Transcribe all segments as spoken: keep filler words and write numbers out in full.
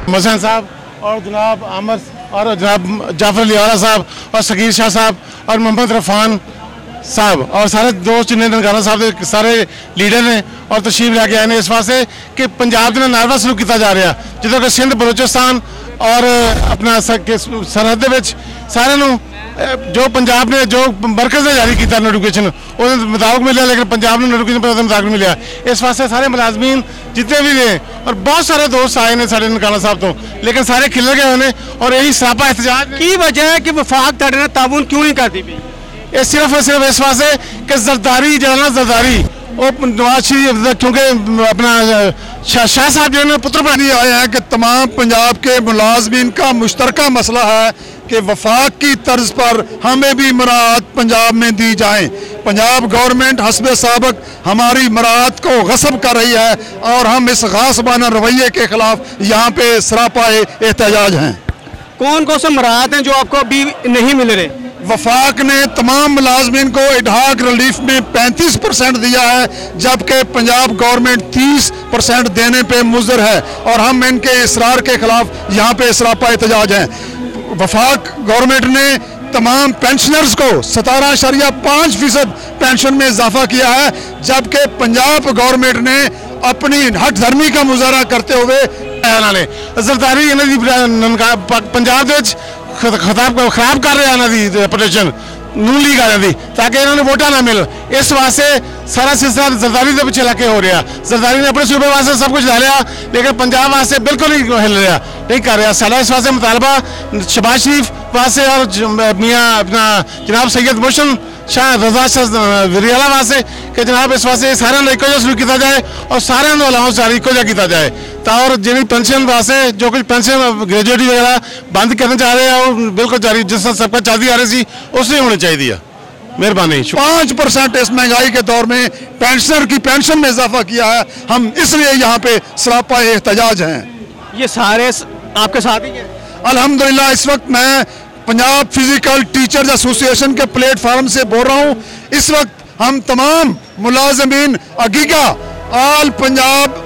मसन साहब और जनाब आमर और जनाब जाफर लियारा साहब और सकीर शाह साहब और मोहम्मद रफान साहब और सारे दोस्त जिन्हें ननकाना साहब के सारे लीडर ने और तशरीफ लैके आए हैं इस वास्ते कि पंजाब के नारवा सलूक किया जा रहा जो कि सिंध बलोचिस्तान और अपना सरहद सारे जो पंजाब ने जो मरकज़ ने जारी किया नोटिफिकेशन उस मुताबिक मिले, लेकिन पंजाब ने नोटिफिकेशन मुताबिक मिले। इस वास्ते सारे मुलाजमीन जितने भी ने और बहुत सारे दोस्त आए हैं साढ़े ननकाना साहब तो, लेकिन सारे खिलर गए उन्हें और यही सरापा एहतजाज की वजह है कि वफाक ताड़े ताउन क्यों नहीं करती पी। ये सिर्फ और सिर्फ इस वास्ते कि जरदारी जलाना जरदारी वो नवाज शरीफ क्योंकि अपना शाह साहब जो है पुत्र बना दिया आया है कि तमाम पंजाब के मुलाजमीन का मुश्तरका मसला है कि वफाक की तर्ज पर हमें भी मराहत पंजाब में दी जाए। पंजाब गवर्नमेंट हस्बे साबक हमारी मराहत को गस्ब कर रही है और हम इस गासबाना रवैये के खिलाफ यहाँ पे सरापा एहतजाज हैं। कौन कौन से मराहत हैं जो आपको अभी नहीं मिल रहे? वफाक ने तमाम मुलाजमीन को इडहाक रिलीफ में पैंतीस परसेंट दिया है, जबकि पंजाब गवर्नमेंट तीस परसेंट देने पे मुज़र है और हम इनके इसरार के खिलाफ यहाँ पे सरापा एहतजाज हैं। वफाक गवर्नमेंट ने तमाम पेंशनर्स को सतारह अशरिया पाँच फीसद पेंशन में इजाफा किया है, जबकि पंजाब गवर्नमेंट ने अपनी हट धर्मी का मुजाहरा करते हुए जरदारी पंजाब खिताब खराब कर रहे हैं रेपुटेशन नून लीग आ जाती ताकि इन्होंने वोटा ना मिल। इस वास्ते सारा सिलसिला जरदारी के पिछले लगे हो रहा। जरदारी ने अपने सूबे वास्ते सब कुछ डालिया, लेकिन पंजाब वास्ते बिल्कुल नहीं हिल रहा, नहीं कर रहा। सारा इस वास्ते मुतालबा शहबाज शरीफ वास्ते और मियाँ अपना जनाब सैयद मोहसिन शाह रजा शाह वरियाला वास्ते कि जनाब इस वास्ते सारे इको जहा सलूक किया जाए और सारे अलावा सारी इको जहा किया जाए और जी पेंशन वास्ते जो कुछ पेंशन ग्रेजुएटी वगैरह बंद करना चाह रहे हैं और बिल्कुल जारी जिस तरह सबका चाहती आ रही थी उससे होनी चाहिए। मेहरबानी। पाँच परसेंट इस महंगाई के दौर में पेंशनर की पेंशन में इजाफा किया है, हम इसलिए यहाँ पे सरापा एहतजाज हैं। ये सारे आपके साथ ही हैं? अल्हम्दुलिल्लाह इस वक्त मैं पंजाब फिजिकल टीचर्स एसोसिएशन के प्लेटफार्म से बोल रहा हूँ। इस वक्त हम तमाम मुलाजमीन अगीगा आल पंजाब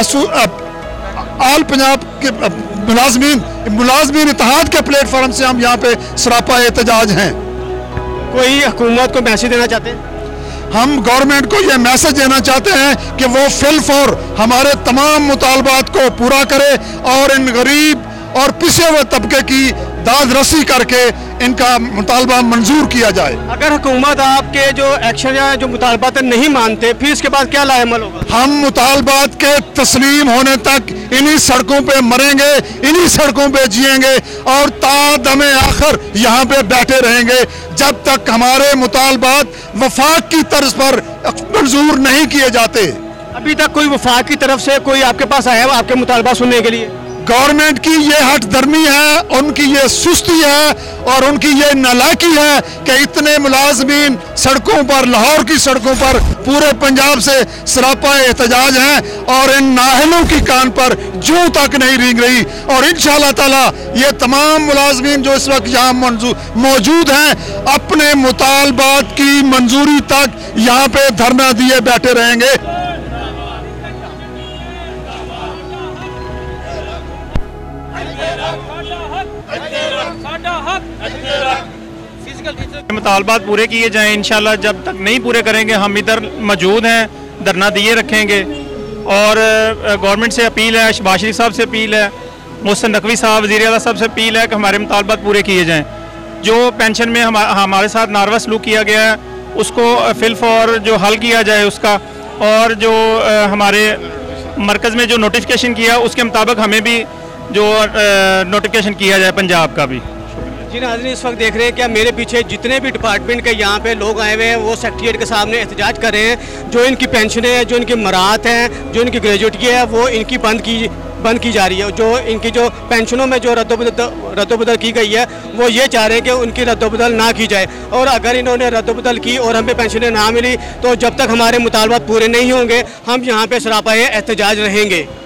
आल पंजाब के मुलाजमीन मुलाजमीन इत्तेहाद के प्लेटफार्म से हम यहाँ पे सरापा एहतजाज हैं। कोई हुकूमत को मैसेज देना चाहते हैं? हम गवर्नमेंट को ये मैसेज देना चाहते हैं कि वो फिल फॉर हमारे तमाम मुतालबात को पूरा करे और इन गरीब और पिछड़े हुए तबके की दाद रसी करके इनका मुतालबा मंजूर किया जाए। अगर हुकूमत आपके जो एक्शन या जो मुतालबात नहीं मानते फिर इसके बाद क्या लाएमल होगा? हम मुतालबात के तस्लीम होने तक इन्हीं सड़कों पे मरेंगे, इन्हीं सड़कों पे जिएंगे और तादमे आखिर यहाँ पे बैठे रहेंगे जब तक हमारे मुतालबात वफाक की तर्ज पर मंजूर नहीं किए जाते। अभी तक कोई वफाक की तरफ से कोई आपके पास आया आपके मुतालबा सुनने के लिए? गवर्नमेंट की ये हट धर्मी है, उनकी ये सुस्ती है और उनकी ये नालायकी है कि इतने मुलाजमीन सड़कों पर, लाहौर की सड़कों पर पूरे पंजाब से सरापा एहतजाज हैं और इन नाहलों की कान पर जूं तक नहीं रेंग रही। और इंशाअल्लाह ताला ये तमाम मुलाजमीन जो इस वक्त यहाँ मौजूद हैं अपने मुतालबात की मंजूरी तक यहाँ पे धरना दिए बैठे रहेंगे। मुतालबात पूरे किए जाएं इंशाल्लाह। जब तक नहीं पूरे करेंगे हम इधर मौजूद हैं, धरना दिए रखेंगे। और गवर्नमेंट से अपील है, शहबाज शरीफ साहब से अपील है, मोहसिन नकवी साहब वज़ीर आला साहब से अपील है कि हमारे मुतालबात पूरे किए जाएं। जो पेंशन में हम, हमारे साथ नारवा सलूक किया गया है उसको फिल फॉर जो हल किया जाए उसका, और जो हमारे मरकज़ में जो नोटिफिकेशन किया उसके मुताबिक हमें भी जो नोटिफिकेशन किया जाए पंजाब का भी। जी नाज़रीन, इस वक्त देख रहे हैं क्या मेरे पीछे जितने भी डिपार्टमेंट के यहाँ पे लोग आए हुए हैं वो सेक्रेटेरिएट के सामने एहतजाज कर रहे हैं। जो इनकी पेंशनें हैं, जो इनकी मराहत हैं, जो इनकी ग्रेजुएटी है वो इनकी बंद की बंद की जा रही है। जो इनकी जो पेंशनों में जो रद्दोबदल रद्दोबदल की गई है वो ये चाह रहे हैं कि उनकी रद्दोबदल ना की जाए, और अगर इन्होंने रद्दोबदल की और हमें पेंशनें ना मिली तो जब तक हमारे मुतालबात पूरे नहीं होंगे हम यहाँ पे सरापाए एहतजाज रहेंगे।